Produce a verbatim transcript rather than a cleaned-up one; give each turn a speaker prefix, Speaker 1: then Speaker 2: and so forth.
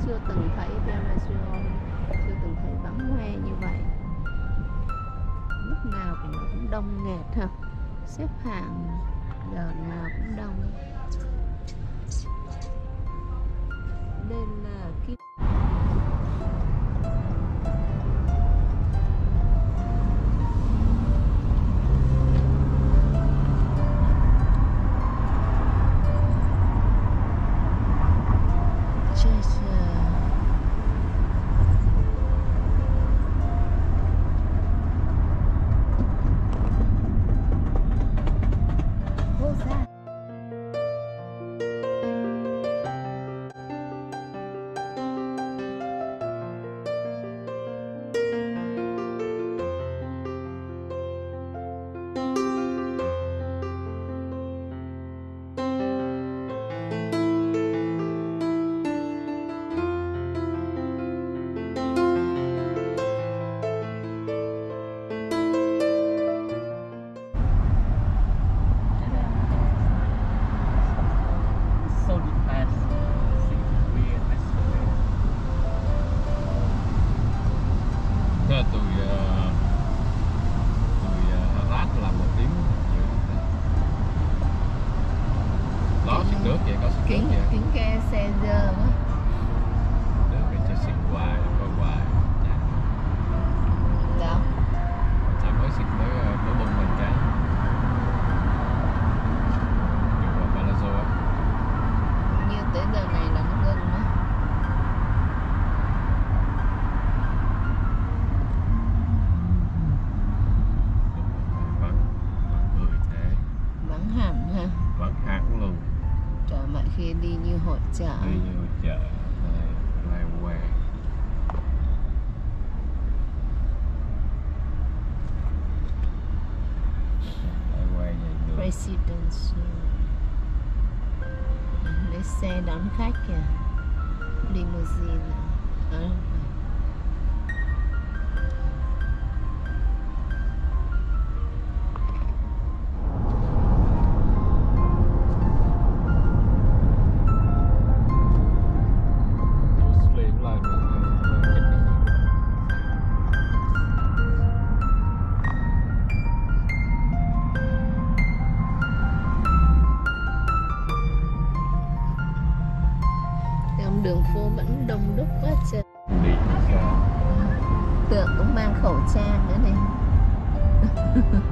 Speaker 1: chưa từng thấy Venezuela, chưa từng thấy vắng hoe như vậy. Lúc nào cũng nó cũng đông nghẹt ha, xếp hàng giờ nào cũng đông. Đây là cái
Speaker 2: từ từ Rát là một tiếng rưỡi. Đó xịt nước vậy, có xịt
Speaker 1: kính
Speaker 2: nước vậy.
Speaker 1: kính ke xe giờ quá.
Speaker 2: Nước thì cho xịt hoài, coi hoài.
Speaker 1: Đó.
Speaker 2: Chỉ mới xịt mới mới bông mình cái. Đường vào Palazzo á.
Speaker 1: Như tới giờ này là nó ngưng đó.
Speaker 2: Vắng hẳn luôn.
Speaker 1: Trời, mọi khi đi như hội chợ.
Speaker 2: Đi như hội chợ, lai que. Lai que vậy được.
Speaker 1: Presidential. Lấy xe đón khách kìa. Limousine. À, không phải. Đường phố vẫn đông đúc quá trời.
Speaker 2: Đi cao.
Speaker 1: Tượng cũng mang khẩu trang nữa này.